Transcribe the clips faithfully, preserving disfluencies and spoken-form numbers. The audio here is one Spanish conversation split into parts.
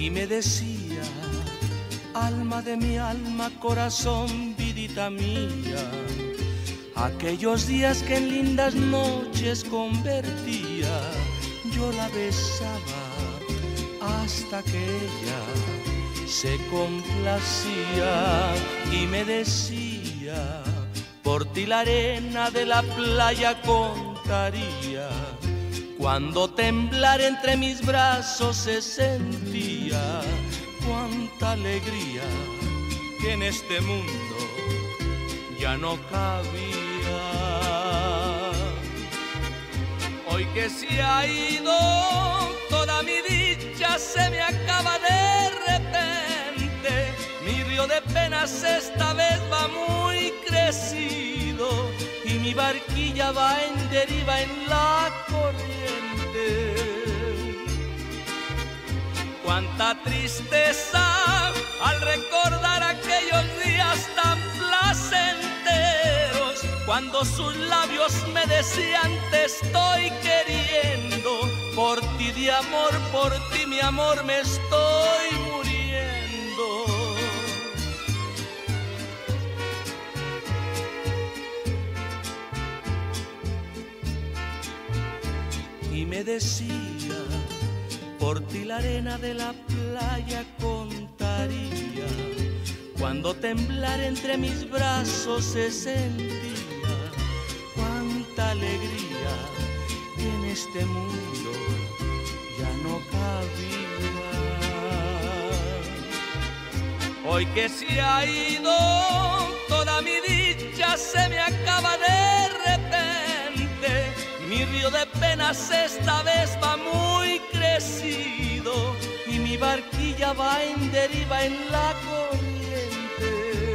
y me decía: alma de mi alma, corazón, vidita mía, aquellos días que en lindas noches convertía, yo la besaba hasta que ella se complacía y me decía: por ti la arena de la playa contaría, cuando temblar entre mis brazos se sentía, cuánta alegría que en este mundo ya no cabía. Hoy que se ha ido toda mi dicha, se me acaba de repente, mi río de penas esta vez va muy crecido y mi barquilla va en deriva en la corriente. Cuánta tristeza al recordar aquellos días tan placenteros, cuando sus labios me decían: te estoy queriendo, por ti de amor, por ti mi amor me estoy muriendo. Y me decía: por ti la arena de la playa contaría, cuando temblar entre mis brazos se sentía, cuánta alegría que en este mundo ya no cabía. Hoy que se ha ido toda mi dicha, se me acaba de repente, mi río de penas esta vez va muy crecido y mi barquilla va en deriva en la corriente.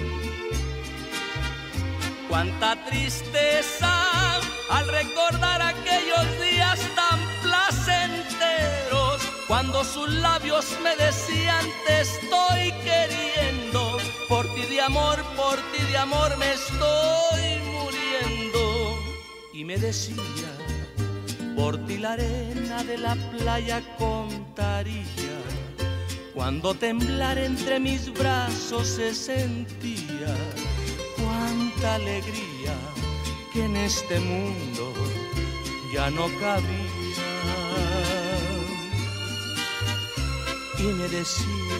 Cuánta tristeza al recordar aquellos días tan placenteros, cuando sus labios me decían: te estoy queriendo, por ti de amor, por ti de amor me estoy muriendo. Y me decía: por ti la arena de la playa contaría, cuando temblar entre mis brazos se sentía, cuánta alegría que en este mundo ya no cabía. Y me decía: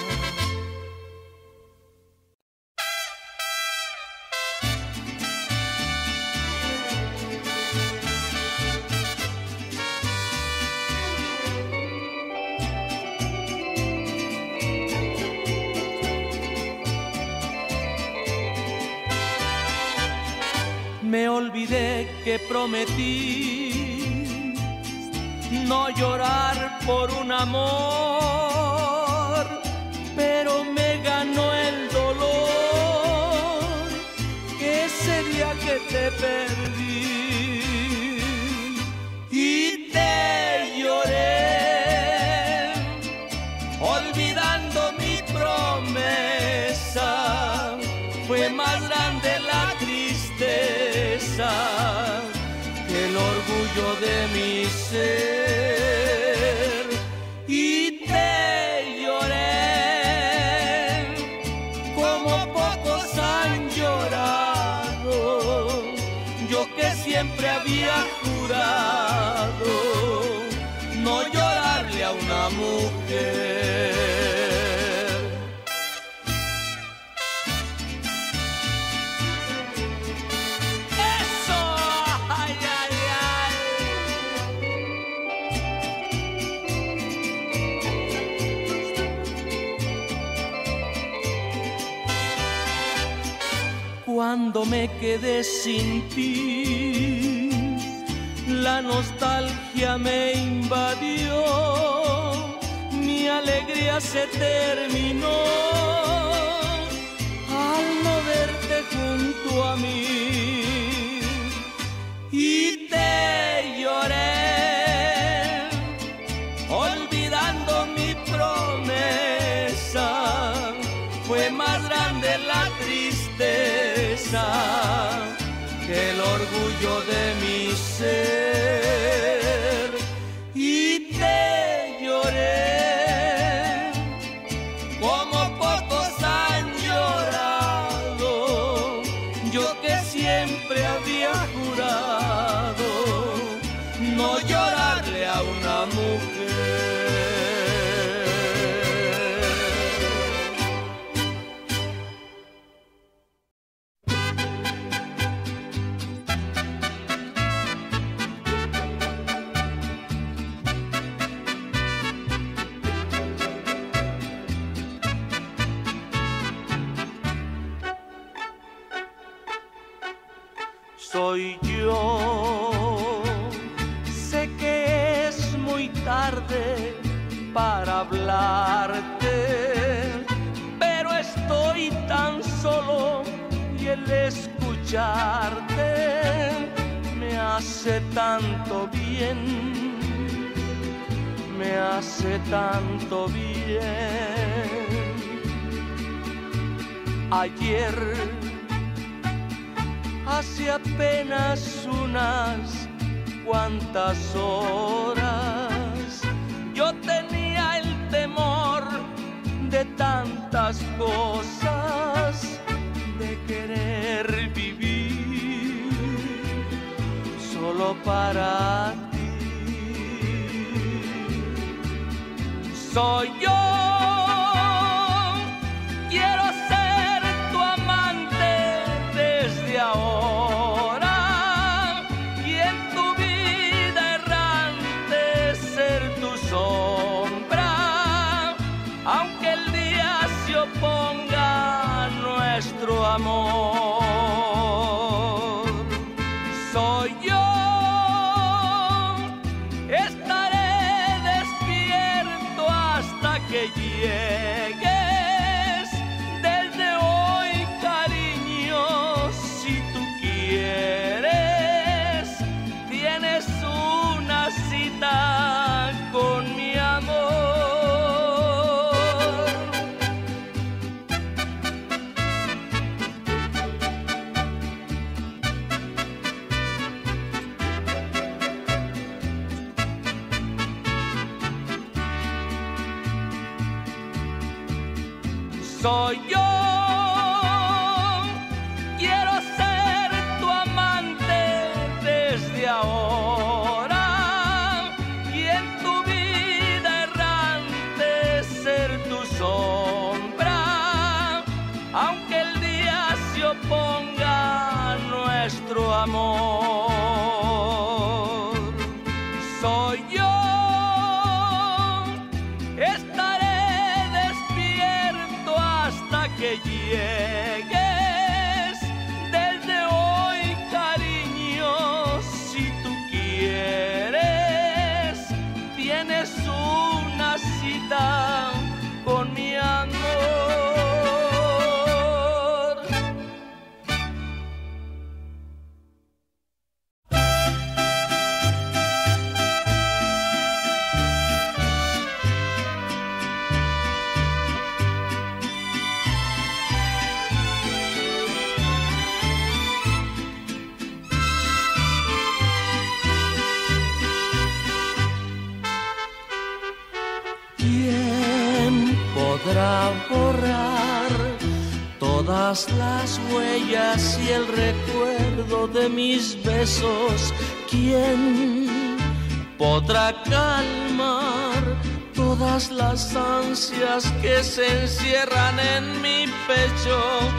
me olvidé que prometí no llorar por un amor, pero me ganó el dolor ese día que te perdí y te lloré, olvidando mi promesa. Fue más grande la tristeza que el orgullo de mi ser. Y te lloré como pocos han llorado, yo que siempre había jurado no llorarle a una mujer. Cuando me quedé sin ti, la nostalgia me invadió, mi alegría se terminó al no verte junto a mí. Y te lloré, olvidando mi promesa. Fue más grande la tristeza que el orgullo de mi ser. Y te lloré soy yo. Sé que es muy tarde para hablarte, pero estoy tan solo y el escucharte me hace tanto bien, me hace tanto bien. Ayer, hace apenas unas cuantas horas, yo tenía el temor de tantas cosas, de querer vivir solo para ti. Soy yo, quiero ser tu amante desde ahora y en tu vida errante ser tu sombra, aunque el día se oponga a nuestro amor. Soy yo, estaré despierto hasta que llegues. Desde hoy, cariño, si tú quieres, tienes una cita con mi amor. Soy yo, quiero ser tu amante desde ahora y en tu vida errante ser tu sombra, aunque el día se oponga a nuestro amor. Soy yo, que llegues. Desde hoy, cariño, si tú quieres, tienes una cita con mi amor. Podrá borrar todas las huellas y el recuerdo de mis besos. ¿Quién podrá calmar todas las ansias que se encierran en mi pecho?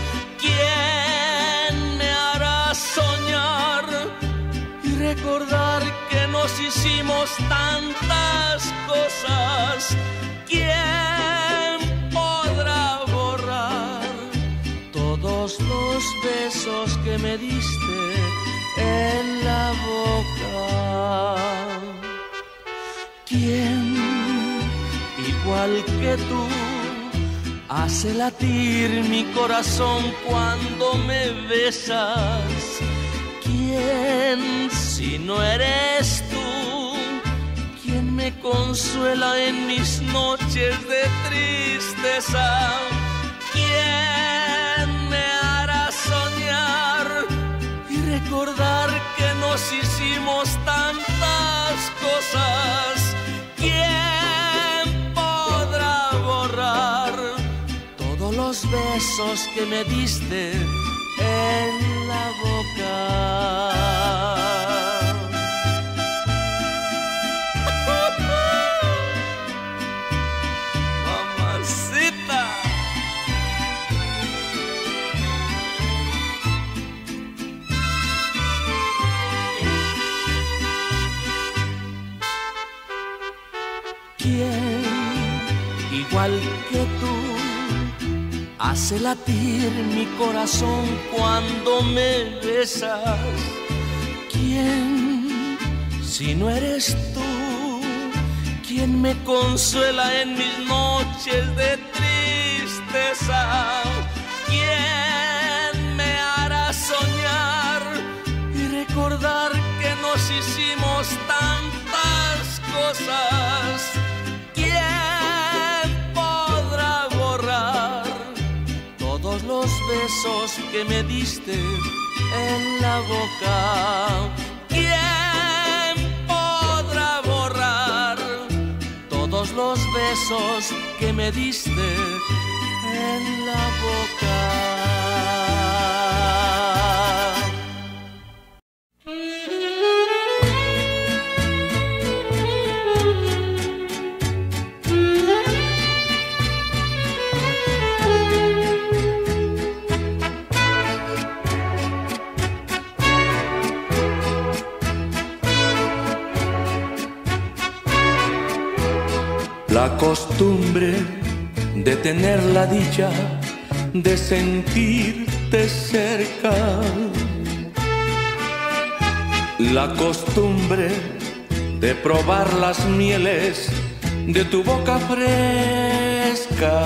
¿Quién me hará soñar y recordar que nos hicimos tantas cosas? ¿Quién podrá borrar todos los besos que me diste en la boca? ¿Quién, igual que tú, hace latir mi corazón cuando me besas? ¿Quién, si no eres tú, me consuela en mis noches de tristeza? ¿Quién me hará soñar y recordar que nos hicimos tantas cosas? ¿Quién podrá borrar todos los besos que me diste en la boca? ¿Quién, igual que tú, hace latir mi corazón cuando me besas? ¿Quién, si no eres tú, quien me consuela en mis noches de tristeza? ¿Quién me hará soñar y recordar que nos hicimos tantas cosas? ¿Quién podrá borrar todos los besos que me diste en la boca? ¿Quién podrá borrar todos los besos que me diste en la boca? La costumbre de tener la dicha de sentirte cerca, la costumbre de probar las mieles de tu boca fresca.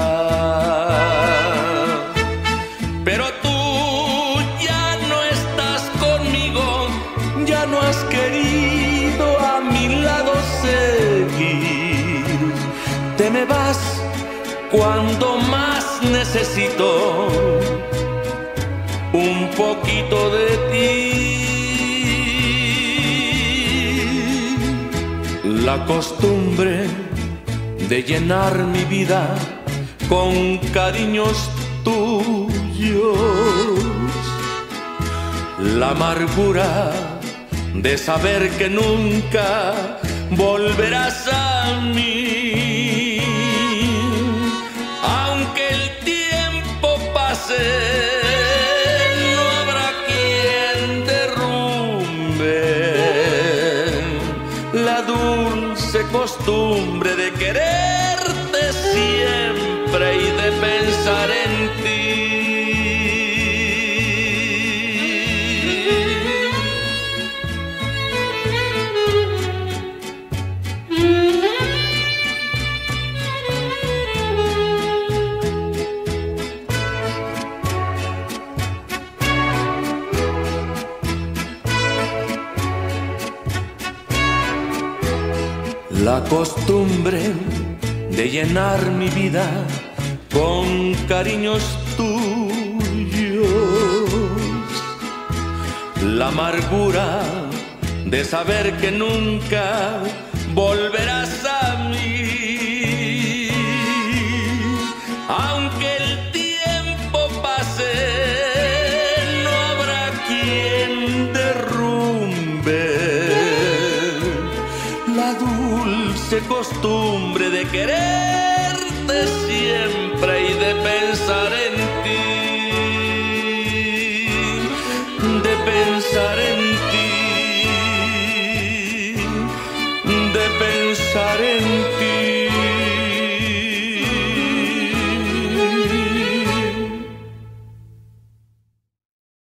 Pero tú ya no estás conmigo, ya no has querido a mi lado seguir. Te me vas cuando más necesito un poquito de ti. La costumbre de llenar mi vida con cariños tuyos, la amargura de saber que nunca volverás a mí. Aunque el tiempo pase, no habrá quien derrumbe la dulce costumbre de quererte siempre y de pensar en ti. La costumbre de llenar mi vida con cariños tuyos, la amargura de saber que nunca volverás a mí. Aunque el tiempo pase, no habrá quien derrumbe la dulce costumbre de quererte siempre y de pensar en ti, de pensar en ti, de pensar en ti.